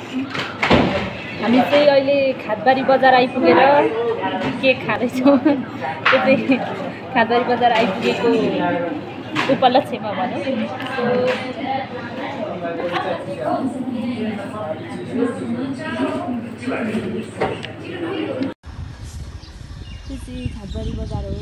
हामी चाहिँ अहिले खादबारी बजार आइपुगेर केक खाँदैछौँ। त्यो चाहिँ खादबारी बजार आइपुगेको उपलक्ष्यमा भनौँ। त्यो चाहिँ खादबारी बजार हो।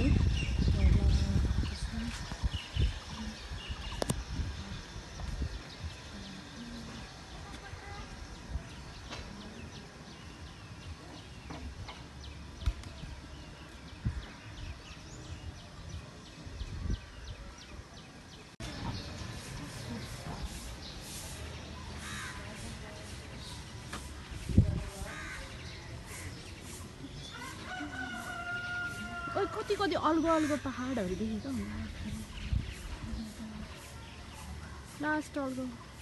कति अलगो अलगो पहाडहरू देखेको लास्ट अलगो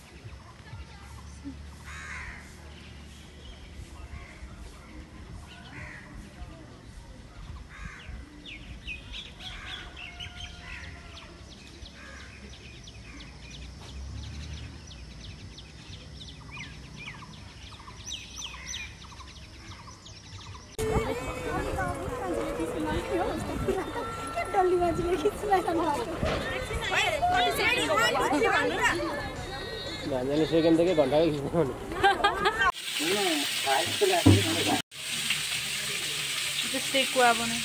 सेकेन्ड देखि घन्टाकै खिच्नु जस्तै कुवा बनाए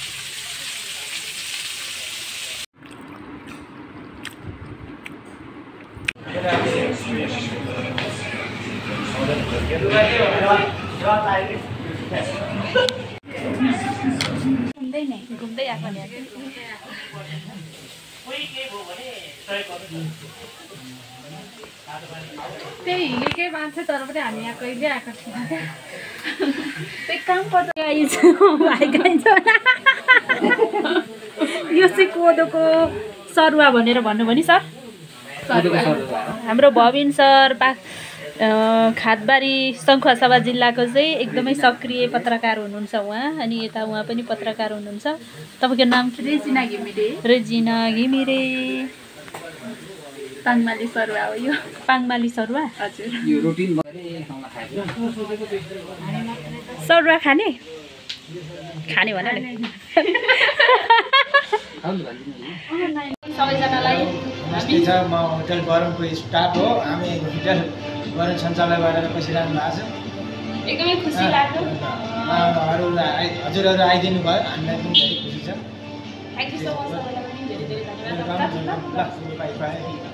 घुम्दै आएको नि त्यही हिलेकै मान्छे तर पनि हामी यहाँ कहिले आएको थियौँ त्यही काम पर्छ यो चाहिँ कोदोको सरुवा भनेर भन्नुभयो नि सर हाम्रो भविन सर खादबारी सङ्खुवासभा जिल्लाको चाहिँ एकदमै सक्रिय पत्रकार हुनुहुन्छ उहाँ। अनि यता उहाँ पनि पत्रकार हुनुहुन्छ। तपाईँको नाम के? रेजिना घिमिरे पाङमाली सरुवा हो यो। पाङमाली सरुवा? हजुर। सरुवा खाने भन नि सबैजनालाई। म होटल गरमको स्टाफ हो। हामी होटल गरम सञ्चालन गरेर बसिरहनु भएको छ। एकदमै खुसी लाग्यो। हजुरहरू आइदिनु भयो, हामीलाई पनि धेरै खुसी छ। Thank you so much. सबैलाई पनि धेरै धेरै धन्यवाद। ल बाई बाई।